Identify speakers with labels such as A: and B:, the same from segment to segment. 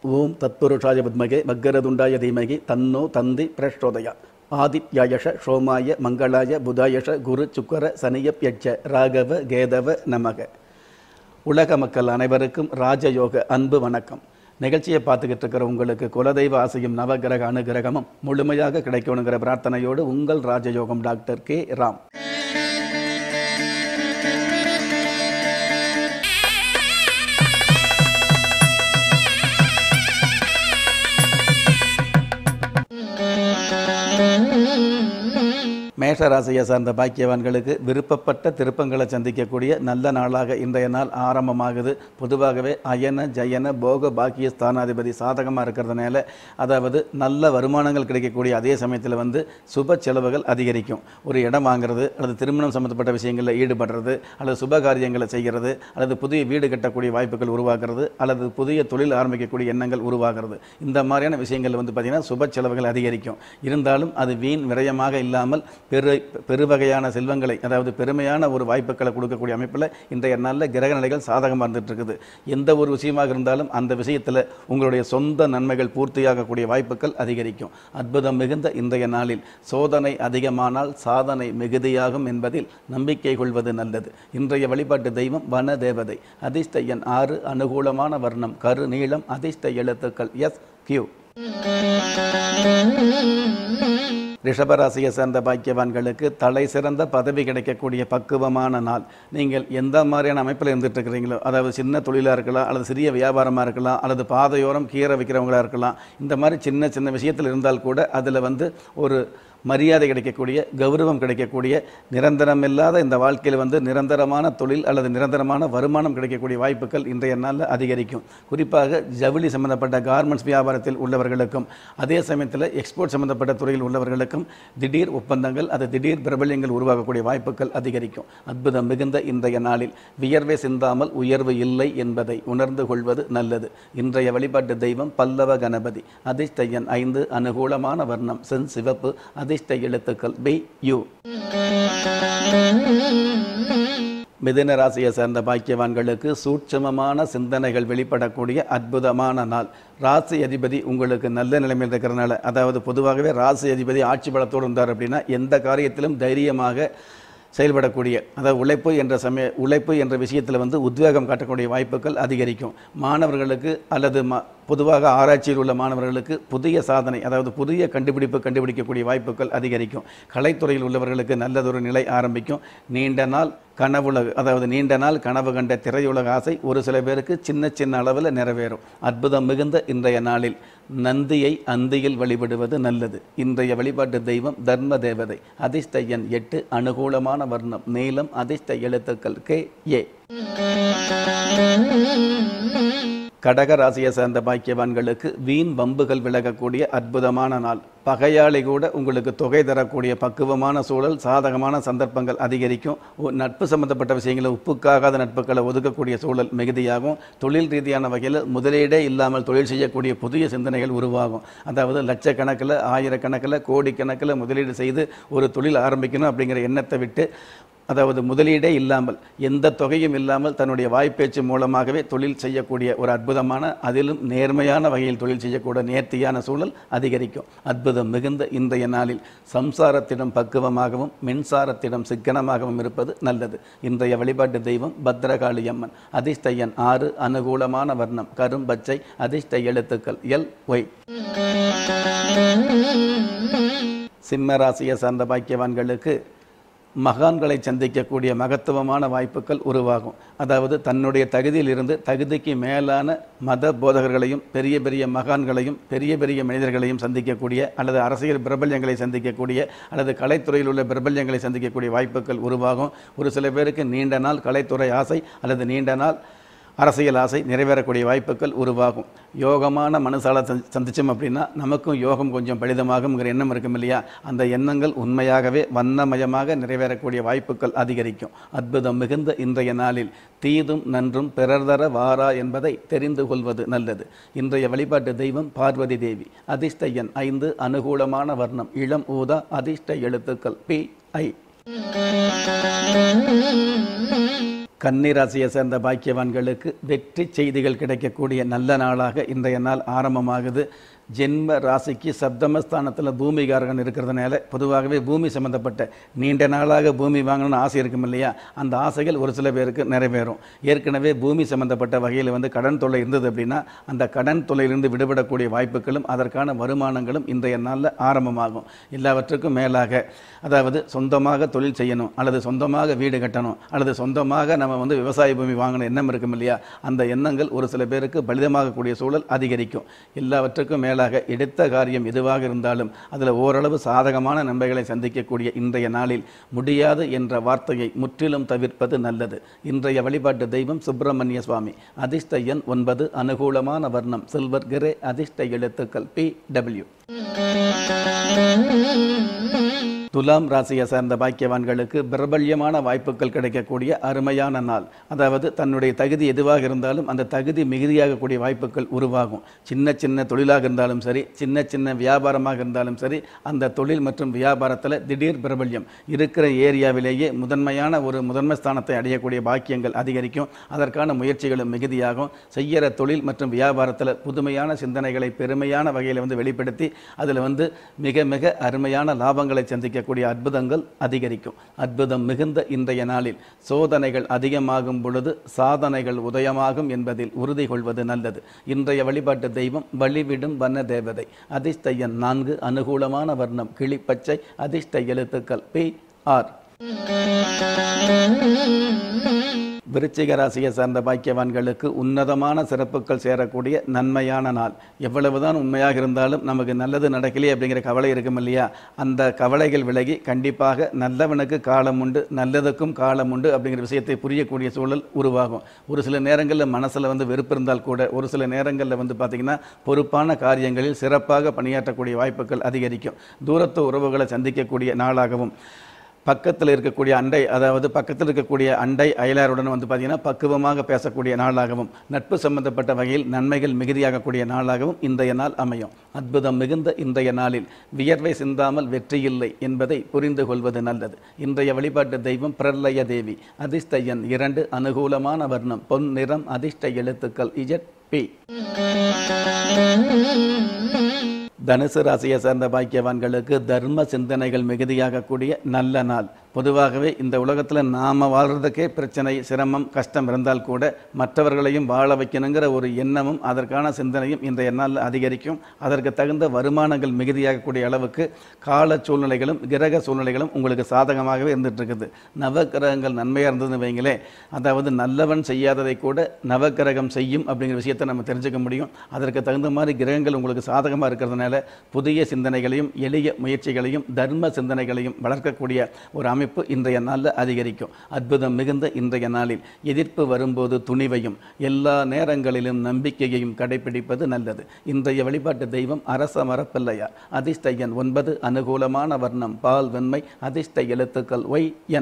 A: ஓம் தத்புருஷாய வித்மகே வக்கரதுண்டாய தீமகி தன்னோ தந்தி பிரச்சோதயா ஆதித்யாயஷ சோமாய மங்களாய புதாயஷ குரு சுக்கர சனியப்யட்ச ராகவ கேதவ நமக. உலக மக்கள் அனைவருக்கும் ராஜயோக அன்பு வணக்கம். நிகழ்ச்சியை பார்த்துக்கிட்டு இருக்கிற உங்களுக்கு குலதெய்வ ஆசையும் நவகிரக அனுகிரகமும் முழுமையாக கிடைக்கணுங்கிற பிரார்த்தனையோடு உங்கள் ராஜயோகம் டாக்டர் கே ராம். மேஷ ராசியை சார்ந்த பாக்கியவான்களுக்கு விருப்பப்பட்ட திருப்பங்களை சந்திக்கக்கூடிய நல்ல நாளாக இன்றைய நாள் ஆரம்பமாகுது. பொதுவாகவே அயன ஜயன போக பாக்கிய ஸ்தானாதிபதி சாதகமாக இருக்கிறதுனால, அதாவது நல்ல வருமானங்கள் கிடைக்கக்கூடிய அதே சமயத்தில் சுப செலவுகள் அதிகரிக்கும். ஒரு இடம் வாங்குறது அல்லது திருமணம் சம்மந்தப்பட்ட விஷயங்களில் ஈடுபடுறது அல்லது சுப காரியங்களை செய்கிறது அல்லது புதிய வீடு கட்டக்கூடிய வாய்ப்புகள் உருவாக்குறது அல்லது புதிய தொழில் ஆரம்பிக்கக்கூடிய எண்ணங்கள் உருவாகிறது. இந்த மாதிரியான விஷயங்கள் பார்த்திங்கன்னா சுப செலவுகள் அதிகரிக்கும். இருந்தாலும் அது வீண் விரயமாக இல்லாமல் பெருவகையான செல்வங்களை, அதாவது பெருமையான ஒரு வாய்ப்புகளை கொடுக்கக்கூடிய அமைப்பில் இன்றைய நாளில் கிரக நிலைகள் சாதகமாக இருந்துட்டு இருக்குது. எந்த ஒரு விஷயமாக இருந்தாலும் அந்த விஷயத்தில் உங்களுடைய சொந்த நன்மைகள் பூர்த்தியாகக்கூடிய வாய்ப்புகள் அதிகரிக்கும். அற்புதம் மிகுந்த இன்றைய நாளில் சோதனை அதிகமானால் சாதனை மிகுதியாகும் என்பதில் நம்பிக்கை கொள்வது நல்லது. இன்றைய வழிபாட்டு தெய்வம் வன தேவதை. அதிர்ஷ்ட எண் 6, அனுகூலமான வர்ணம் கரு நீளம், அதிர்ஷ்ட எழுத்துக்கள் SQ. ரிஷபராசியை சேர்ந்த பாக்கியவான்களுக்கு தலை சிறந்த பதவி கிடைக்கக்கூடிய பக்குவமான நாள். நீங்கள் எந்த மாதிரியான அமைப்பில் இருந்துட்டு இருக்கிறீங்களோ, அதாவது சின்ன தொழிலாக இருக்கலாம் அல்லது சிறிய வியாபாரமாக இருக்கலாம் அல்லது பாதையோரம் கீரை விற்கிறவங்களாக இருக்கலாம், இந்த மாதிரி சின்ன சின்ன விஷயத்தில் இருந்தால் கூட அதில் ஒரு மரியாதை கிடைக்கக்கூடிய, கௌரவம் கிடைக்கக்கூடிய, நிரந்தரம் இல்லாத இந்த வாழ்க்கையில் நிரந்தரமான தொழில் அல்லது நிரந்தரமான வருமானம் கிடைக்கக்கூடிய வாய்ப்புகள் இன்றைய நாளில் அதிகரிக்கும். குறிப்பாக ஜவுளி சம்பந்தப்பட்ட கார்மெண்ட்ஸ் வியாபாரத்தில் உள்ளவர்களுக்கும் அதே சமயத்தில் எக்ஸ்போர்ட் சம்பந்தப்பட்ட துறையில் உள்ளவர்களுக்கும் திடீர் ஒப்பந்தங்கள், அது திடீர் பிரபல்யங்கள் உருவாகக்கூடிய வாய்ப்புகள் அதிகரிக்கும். அற்புதம் மிகுந்த இன்றைய நாளில் வியர்வை சிந்தாமல் உயர்வு இல்லை என்பதை உணர்ந்து கொள்வது நல்லது. இன்றைய வழிபாட்டு தெய்வம் பல்லவ கணபதி. அதிர்ஷ்ட எண் 5, அனுகூலமான வர்ணம் சென் சிவப்பு, அதிர்ஷ்ட எழுத்துக்கள் BU. மிதுன ராசியை சேர்ந்த பாக்கியவான்களுக்கு சூட்சமமான சிந்தனைகள் வெளிப்படக்கூடிய அற்புதமான நாள். ராசி அதிபதி உங்களுக்கு நல்ல நிலைமையில் இருக்கிறதுனால, அதாவது பொதுவாகவே ராசி அதிபதி ஆட்சி பலத்தோடு இருந்தார் அப்படின்னா எந்த காரியத்திலும் தைரியமாக செயல்படக்கூடிய, அதாவது உழைப்பு என்ற விஷயத்தில் உத்வேகம் காட்டக்கூடிய வாய்ப்புகள் அதிகரிக்கும். மாணவர்களுக்கு அல்லது பொதுவாக ஆராய்ச்சியில் உள்ள மாணவர்களுக்கு புதிய சாதனை, அதாவது புதிய கண்டுபிடிக்கக்கூடிய வாய்ப்புகள் அதிகரிக்கும். கலைத்துறையில் உள்ளவர்களுக்கு நல்லதொரு நிலை ஆரம்பிக்கும். நீண்ட நாள் கனவு கண்ட திரையுலக ஆசை ஒரு சில பேருக்கு சின்ன சின்ன அளவில் நிறைவேறும். அற்புதம் மிகுந்த இன்றைய நாளில் நந்தியை அந்தியில் வழிபடுவது நல்லது. இன்றைய வழிபாட்டு தெய்வம் தர்ம தேவதை. அதிர்ஷ்ட எண் 8, அனுகூலமான வர்ணம் நீலம், அதிர்ஷ்ட எழுத்துக்கள் KA. கடக ராசியை சேர்ந்த பாக்கியவான்களுக்கு வீண் வம்புகள் விலகக்கூடிய அற்புதமான நாள். பகையாளி கூட உங்களுக்கு தொகை தரக்கூடிய பக்குவமான சூழல், சாதகமான சந்தர்ப்பங்கள் அதிகரிக்கும். நட்பு சம்பந்தப்பட்ட விஷயங்களில் உப்புக்காகாத நட்புகளை ஒதுக்கக்கூடிய சூழல் மிகுதியாகும். தொழில் ரீதியான வகையில் முதலீடே இல்லாமல் தொழில் செய்யக்கூடிய புதிய சிந்தனைகள் உருவாகும். அதாவது லட்சக்கணக்கில், ஆயிரக்கணக்கில், கோடிக்கணக்கில் முதலீடு செய்து ஒரு தொழில் ஆரம்பிக்கணும் அப்படிங்கிற எண்ணத்தை விட்டு, அதாவது முதலீடே இல்லாமல் எந்த தொகையும் இல்லாமல் தன்னுடைய வாய்ப்பேச்சு மூலமாகவே தொழில் செய்யக்கூடிய ஒரு அற்புதமான, அதிலும் நேர்மையான வகையில் தொழில் செய்யக்கூடிய நேர்த்தியான சூழல் அதிகரிக்கும். அற்புதம் மிகுந்த இன்றைய நாளில் சம்சாரத்திடம் பக்குவமாகவும் மின்சாரத்திடம் சிக்கனமாகவும் இருப்பது நல்லது. இன்றைய வழிபாட்டு தெய்வம் பத்ரகாளி அம்மன். அதிர்ஷ்ட எண் 6, அனுகூலமான வர்ணம் கரும்பச்சை, அதிர்ஷ்ட எழுத்துக்கள் LY. சிம்ம ராசியை சார்ந்த பாக்கியவான்களுக்கு மகான்களை சந்திக்கக்கூடிய மகத்துவமான வாய்ப்புகள் உருவாகும். அதாவது தன்னுடைய தகுதியிலிருந்து தகுதிக்கு மேலான மத போதகர்களையும் பெரிய பெரிய மகான்களையும் பெரிய பெரிய மனிதர்களையும் சந்திக்கக்கூடிய, அல்லது அரசியல் பிரபல்யங்களை சந்திக்கக்கூடிய, அல்லது கலைத்துறையில் உள்ள பிரபல்யங்களை சந்திக்கக்கூடிய வாய்ப்புகள் உருவாகும். ஒரு சில பேருக்கு நீண்ட நாள் கலைத்துறை ஆசை அல்லது நீண்ட நாள் அரசியல் ஆசை நிறைவேறக்கூடிய வாய்ப்புகள் உருவாகும். யோகமான மனசால சந்திச்சோம் அப்படின்னா நமக்கும் யோகம் கொஞ்சம் பலிதமாகுங்கிற எண்ணம் இருக்கும் இல்லையா, அந்த எண்ணங்கள் உண்மையாகவே வண்ணமயமாக நிறைவேறக்கூடிய வாய்ப்புகள் அதிகரிக்கும். அற்புதம் மிகுந்த இன்றைய நாளில் தீதும் நன்றும் பிறர் தர வாரா என்பதை தெரிந்து கொள்வது நல்லது. இன்றைய வழிபாட்டு தெய்வம் பார்வதி தேவி. அதிர்ஷ்ட எண் 5, அனுகூலமான வர்ணம் இளம் ஊதா, அதிர்ஷ்ட எழுத்துக்கள் PI. கன்னி ராசியை சேர்ந்த பாக்கியவான்களுக்கு வெற்றி செய்திகள் கிடைக்கக்கூடிய நல்ல நாளாக இன்றைய நாள் ஆரம்பமாகுது. ஜென்ம ராசிக்கு சப்தமஸ்தானத்தில் பூமிகாரகன் இருக்கிறதுனால பொதுவாகவே பூமி சம்மந்தப்பட்ட நீண்ட நாளாக பூமி வாங்கணும்னு ஆசை இருக்கும் இல்லையா, அந்த ஆசைகள் ஒரு சில பேருக்கு நிறைவேறும். ஏற்கனவே பூமி சம்மந்தப்பட்ட வகையில் கடன் தொல்லை இருந்தது அப்படின்னா அந்த கடன் தொல்லையிலிருந்து விடுபடக்கூடிய வாய்ப்புகளும் அதற்கான வருமானங்களும் இன்றைய நாளில் ஆரம்பமாகும். எல்லாவற்றுக்கும் மேலாக அதாவது சொந்தமாக தொழில் செய்யணும் அல்லது சொந்தமாக வீடு கட்டணும் அல்லது சொந்தமாக நம்ம விவசாய பூமி வாங்கணும் எண்ணம் இருக்கும் இல்லையா, அந்த எண்ணங்கள் ஒரு சில பேருக்கு பலிதமாகக்கூடிய சூழல் அதிகரிக்கும். எல்லாவற்றுக்கும் மேலாக எடுத்த காரியம் எதுவாக இருந்தாலும் அதில் ஓரளவு சாதகமான நன்மைகளை சந்திக்கக்கூடிய இன்றைய நாளில் முடியாது என்ற வார்த்தையை முற்றிலும் தவிர்ப்பது நல்லது. இன்றைய வழிபாட்டு தெய்வம் சுப்பிரமணிய சுவாமி. அதிர்ஷ்ட எண் 9, அனுகூலமான வர்ணம் சில்வர் கிரே, அதிர்ஷ்ட எழுத்துக்கள் PW. துலாம் ராசியை சேர்ந்த பாக்கியவான்களுக்கு பிரபல்யமான வாய்ப்புகள் கிடைக்கக்கூடிய அருமையான நாள். அதாவது தன்னுடைய தகுதி எதுவாக இருந்தாலும் அந்த தகுதி மிகுதியாகக்கூடிய வாய்ப்புகள் உருவாகும். சின்ன சின்ன தொழிலாக இருந்தாலும் சரி, சின்ன சின்ன வியாபாரமாக இருந்தாலும் சரி, அந்த தொழில் மற்றும் வியாபாரத்தில் திடீர் பிரபல்யம் இருக்கிற ஏரியாவிலேயே முதன்மை ஸ்தானத்தை அடையக்கூடிய பாக்கியங்கள் அதிகரிக்கும். அதற்கான முயற்சிகளும் மிகுதியாகும். செய்கிற தொழில் மற்றும் வியாபாரத்தில் புதுமையான சிந்தனைகளை பெருமையான வகையில் வெளிப்படுத்தி அதில் மிக மிக அருமையான லாபங்களை சந்திக்கக்கூடிய அற்புதங்கள் அதிகரிக்கும். அற்புதம் மிகுந்த இன்றைய நாளில் சோதனைகள் அதிகமாகும் பொழுது சாதனைகள் உதயமாகும் என்பதில் உறுதி கொள்வது நல்லது. இன்றைய வழிபாட்டு தெய்வம் வழிவிடும் வண்ண தேவதை. அதிர்ஷ்ட எண் 4, அனுகூலமான வர்ணம் கிளிப்பச்சை, அதிர்ஷ்ட எழுத்துக்கள் PR. விருச்சிக ராசியை சார்ந்த பாக்கியவான்களுக்கு உன்னதமான சிறப்புகள் சேரக்கூடிய நன்மையான நாள். எவ்வளவுதான் உண்மையாக இருந்தாலும் நமக்கு நல்லது நடக்கலையே அப்படிங்கிற கவலை இருக்கும் இல்லையா, அந்த கவலைகள் விலகி கண்டிப்பாக நல்லவனுக்கு காலம் உண்டு, நல்லதுக்கும் காலம் உண்டு அப்படிங்கிற விஷயத்தை புரியக்கூடிய சூழல் உருவாகும். ஒரு சில நேரங்களில் மனசில் வெறுப்பு இருந்தால் கூட ஒரு சில நேரங்களில் பார்த்திங்கன்னா பொறுப்பான காரியங்களில் சிறப்பாக பணியாற்றக்கூடிய வாய்ப்புகள் அதிகரிக்கும். தூரத்து உறவுகளை சந்திக்கக்கூடிய நாளாகவும் பக்கத்தில் இருக்கக்கூடிய அண்டை அயலாருடன் பார்த்திங்கன்னா பக்குவமாக பேசக்கூடிய நாளாகவும் நட்பு சம்பந்தப்பட்ட வகையில் நன்மைகள் மிகுதியாகக்கூடிய நாளாகவும் இன்றைய நாள் அமையும். அற்புதம் மிகுந்த இன்றைய நாளில் வியர்வை சிந்தாமல் வெற்றியில்லை என்பதை புரிந்து கொள்வது நல்லது. இன்றைய வழிபாட்டு தெய்வம் பிரளய தேவி. அதிர்ஷ்ட எண் 2, அனுகூலமான வர்ணம் பொன் நிறம், அதிர்ஷ்ட எழுத்துக்கள் ZP. தனுசு ராசியை சேர்ந்த பாக்கியவான்களுக்கு தர்ம சிந்தனைகள் மிகுதியாகக்கூடிய நல்ல நாள். பொதுவாகவே இந்த உலகத்தில் நாம் வாழ்கிறதுக்கே பிரச்சனை, சிரமம், கஷ்டம் இருந்தால் கூட மற்றவர்களையும் வாழ வைக்கணுங்கிற ஒரு எண்ணமும் அதற்கான சிந்தனையும் இன்றைய நாளில் அதிகரிக்கும். அதற்கு தகுந்த வருமானங்கள் மிகுதியாகக்கூடிய அளவுக்கு கால சூழ்நிலைகளும் கிரக சூழ்நிலைகளும் உங்களுக்கு சாதகமாகவே இருந்துகிட்டு இருக்குது. நவகிரகங்கள் நன்மையாக இருந்ததுன்னு வைங்களே, அதாவது நல்லவன் செய்யாததை கூட நவகிரகம் செய்யும் அப்படிங்கிற விஷயத்தை நம்ம தெரிஞ்சுக்க முடியும். அதற்கு தகுந்த மாதிரி கிரகங்கள் உங்களுக்கு சாதகமாக இருக்கிறதுனால புதிய சிந்தனைகளையும் எளிய முயற்சிகளையும் தர்ம சிந்தனைகளையும் வளர்க்கக்கூடிய ஒரு அமைப்பு இன்றைய நாளில் அதிகரிக்கும். அற்புதம் மிகுந்த இன்றைய நாளில் எதிர்ப்பு வரும்போது துணிவையும் எல்லா நேரங்களிலும் நம்பிக்கையையும் கடைபிடிப்பது நல்லது. இன்றைய வழிபாட்டு தெய்வம் அரச மரப்பிள்ளையார். அதிர்ஷ்ட எண் 9, அனுகூலமான வர்ணம் பால் வெண்மை, அதிர்ஷ்ட எழுத்துக்கள் YN.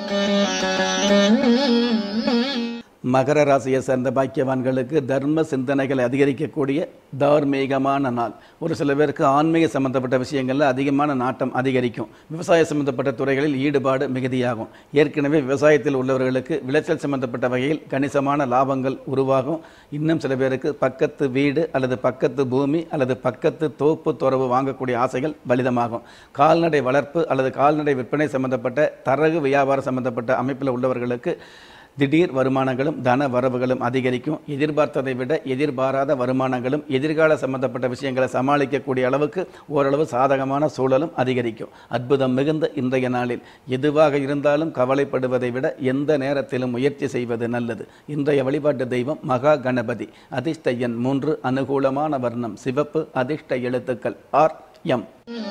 A: மகர ராசியை சேர்ந்த பாக்கியவான்களுக்கு தர்ம சிந்தனைகளை அதிகரிக்கக்கூடிய தார்மீகமான நாள். ஒரு சில பேருக்கு ஆன்மீக சம்பந்தப்பட்ட விஷயங்களில் அதிகமான நாட்டம் அதிகரிக்கும். விவசாய சம்பந்தப்பட்ட துறைகளில் ஈடுபாடு மிகுதியாகும். ஏற்கனவே விவசாயத்தில் உள்ளவர்களுக்கு விளைச்சல் சம்பந்தப்பட்ட வகையில் கணிசமான லாபங்கள் உருவாகும். இன்னும் சில பேருக்கு பக்கத்து வீடு அல்லது பக்கத்து பூமி அல்லது பக்கத்து தோப்பு துறவு வாங்கக்கூடிய ஆசைகள் பலிதமாகும். கால்நடை வளர்ப்பு அல்லது கால்நடை விற்பனை சம்பந்தப்பட்ட தரகு வியாபாரம் சம்பந்தப்பட்ட அமைப்பில் உள்ளவர்களுக்கு திடீர் வருமானங்களும் தன வரவுகளும் அதிகரிக்கும். எதிர்பார்த்ததை விட எதிர்பாராத வருமானங்களும் எதிர்கால சம்பந்தப்பட்ட விஷயங்களை சமாளிக்கக்கூடிய அளவுக்கு ஓரளவு சாதகமான சூழலும் அதிகரிக்கும். அற்புதம் மிகுந்த இன்றைய நாளில் எதுவாக இருந்தாலும் கவலைப்படுவதை விட எந்த நேரத்திலும் முயற்சி செய்வது நல்லது. இன்றைய வழிபாட்டு தெய்வம் மகா கணபதி. அதிர்ஷ்ட எண் 3, அனுகூலமான வர்ணம் சிவப்பு, அதிர்ஷ்ட எழுத்துக்கள் RM.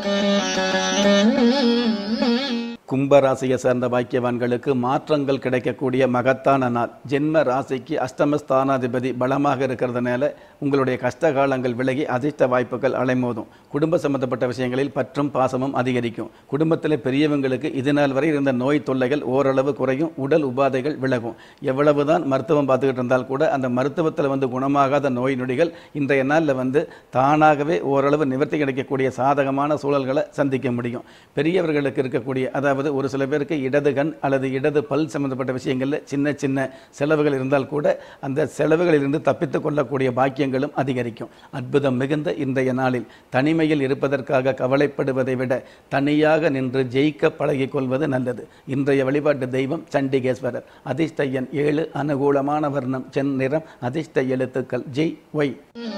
A: கும்பராசியை சேர்ந்த பாக்கியவான்களுக்கு மாற்றங்கள் கிடைக்கக்கூடிய மகத்தான நாள். ஜென்ம ராசிக்கு அஷ்டமஸ்தானாதிபதி பலமாக இருக்கிறதுனால உங்களுடைய கஷ்ட காலங்கள் விலகி அதிர்ஷ்ட வாய்ப்புகள் அலைமோதும். குடும்ப சம்பந்தப்பட்ட விஷயங்களில் பற்றும் பாசமும் அதிகரிக்கும். குடும்பத்தில் பெரியவங்களுக்கு இதுநாள் வரை இருந்த நோய் தொல்லைகள் ஓரளவு குறையும். உடல் உபாதைகள் விலகும். எவ்வளவுதான் மருத்துவம் பார்த்துக்கிட்டு இருந்தால் கூட அந்த மருத்துவத்தில் குணமாகாத நோய் நொடிகள் இன்றைய நாளில் தானாகவே ஓரளவு நிவர்த்தி கிடைக்கக்கூடிய சாதகமான சூழல்களை சந்திக்க முடியும். பெரியவர்களுக்கு இருக்கக்கூடிய அதாவது அதாவது ஒரு சில பேருக்கு இடது கண் அல்லது இடது பல் சம்பந்தப்பட்ட விஷயங்களில் சின்ன சின்ன செலவுகள் இருந்தால் கூட அந்த செலவுகளிலிருந்து தப்பித்துக் கொள்ளக்கூடிய பாக்கியங்களும் அதிகரிக்கும். அற்புதம் மிகுந்த இன்றைய நாளில் தனிமையில் இருப்பதற்காக கவலைப்படுவதை விட தனியாக நின்று ஜெயிக்க பழகிக் கொள்வது நல்லது. இன்றைய வழிபாட்டு தெய்வம் சண்டிகேஸ்வரர். அதிர்ஷ்ட எண் 7, அனுகூலமான வர்ணம் செந்நிறம், அதிர்ஷ்ட எழுத்துக்கள் JY.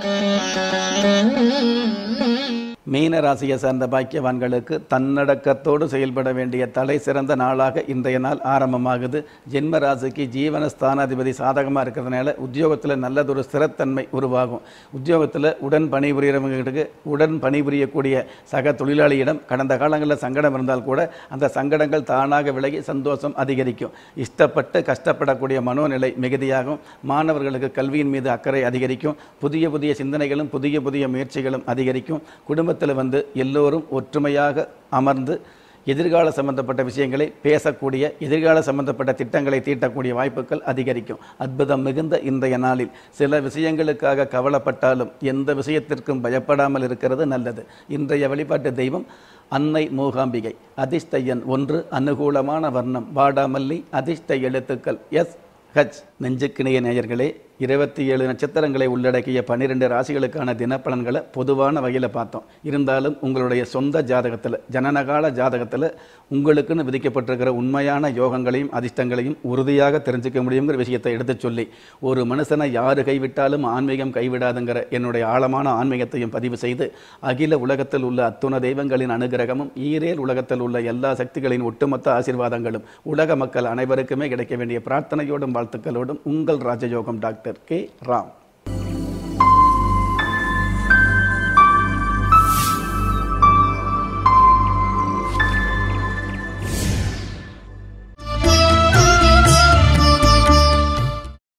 A: மீன ராசியை சார்ந்த பாக்கியவான்களுக்கு தன்னடக்கத்தோடு செயல்பட வேண்டிய தலை சிறந்த நாளாக இன்றைய நாள் ஆரம்பமாகுது. ஜென்ம ராசிக்கு ஜீவன ஸ்தானாதிபதி சாதகமாக இருக்கிறதுனால உத்தியோகத்தில் நல்லதொரு ஸ்திரத்தன்மை உருவாகும். உத்தியோகத்தில் உடன் பணிபுரியக்கூடிய சக தொழிலாளியிடம் கடந்த காலங்களில் சங்கடம் இருந்தால் கூட அந்த சங்கடங்கள் தானாக விலகி சந்தோஷம் அதிகரிக்கும். இஷ்டப்பட்டு கஷ்டப்படக்கூடிய மனோநிலை மிகுதியாகும். மாணவர்களுக்கு கல்வியின் மீது அக்கறை அதிகரிக்கும். புதிய புதிய சிந்தனைகளும் புதிய புதிய முயற்சிகளும் அதிகரிக்கும். குடும்பத்தில் எல்லோரும் ஒற்றுமையாக அமர்ந்து எதிர்கால சம்பந்தப்பட்ட விஷயங்களை பேசக்கூடிய, எதிர்கால சம்பந்தப்பட்ட திட்டங்களை தீட்டக்கூடிய வாய்ப்புகள் அதிகரிக்கும். அற்புதம் மிகுந்த இன்றைய நாளில் சில விஷயங்களுக்காக கவலைப்பட்டாலும் எந்த விஷயத்திற்கும் பயப்படாமல் இருக்கிறது நல்லது. இன்றைய வழிபாட்டு தெய்வம் அன்னை மூகாம்பிகை. அதிர்ஷ்ட எண் 1, அனுகூலமான வர்ணம் வாடாமல்லி, அதிர்ஷ்ட எழுத்துக்கள் SH. நெஞ்சுக்கிணைய நேயர்களே, 27 நட்சத்திரங்களை உள்ளடக்கிய 12 ராசிகளுக்கான தினப்பலன்களை பொதுவான வகையில் பார்த்தோம். இருந்தாலும் உங்களுடைய சொந்த ஜாதகத்தில், ஜனனகால ஜாதகத்தில் உங்களுக்குன்னு விதிக்கப்பட்டிருக்கிற உண்மையான யோகங்களையும் அதிர்ஷ்டங்களையும் உறுதியாக தெரிஞ்சுக்க முடியுங்கிற விஷயத்தை எடுத்து சொல்லி, ஒரு மனுஷனை யாரு கைவிட்டாலும் ஆன்மீகம் கைவிடாதுங்கிற என்னுடைய ஆழமான ஆன்மீகத்தையும் பதிவு செய்து, அகில உலகத்தில் உள்ள அத்துண தெய்வங்களின் அனுகிரகமும் ஈரேல் உலகத்தில் உள்ள எல்லா சக்திகளின் ஒட்டுமொத்த ஆசீர்வாதங்களும் உலக மக்கள் அனைவருக்குமே கிடைக்க வேண்டிய பிரார்த்தனையோடும் வாழ்த்துக்களோடும் உங்கள் ராஜயோகம் டாக்டர் K.Ram.